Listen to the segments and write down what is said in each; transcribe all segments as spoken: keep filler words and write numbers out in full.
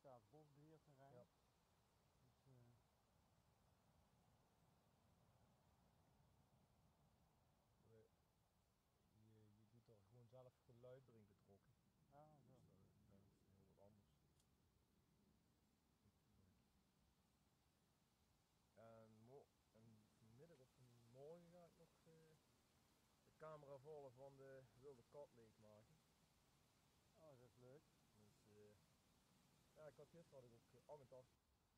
staatsbosbeheerterrein. Ja. Dus, uh, je, je doet er gewoon zelf geluid erin getrokken. Ah, zo. Dus dat, dat is heel wat anders. En, mo en vanmiddag of vanmorgen ga ik nog uh, de camera vallen van de wilde kat leegmaken. Oh, dat is leuk. Dus uh, ja, ik had gisteren had ik ook uh, achtentachtig.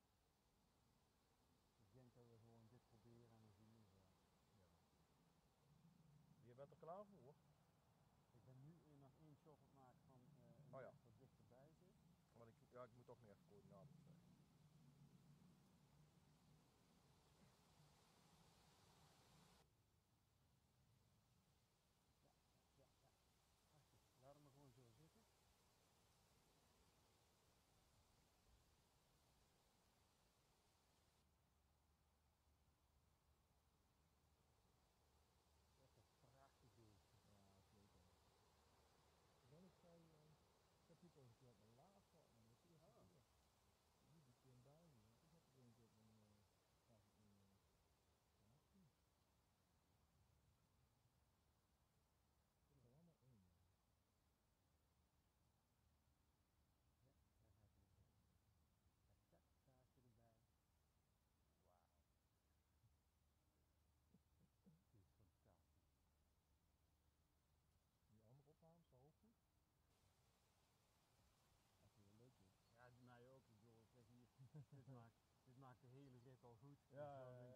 Ik denk dat we gewoon dit proberen en dan zien we wel. Ja. Je bent er klaar voor? Ik ben nu nog één shot aan het maken van uh, een oh, ja. nest wat dichterbij zit. Want ik, ja, ik moet toch nog even coördinaten zeggen. Ja, ja, ja. Prachtig. Laat hem maar gewoon zo zitten. Dat is een prachtig beeldje. Ja, dat is leuk hoor. Ik ben ook vrij, uh, ik heb hier toch een keer op mijn laag gehad, maar dat is de eerste oh. keer. Niet een keer in België, want ik heb er een keer op een, uh, zag ik een, uh, achttien. Ik heb er allemaal één. Ja, daar gaat hij weer. Patatkaasje erbij. Wauw. Die is fantastisch. Die andere ophalen, is dat ook goed? Dat is heel leuk dit. Ja, mij ook. Ik bedoel, kijk hier, dit, maakt, dit maakt de hele rit al goed. Ja, dus dan denk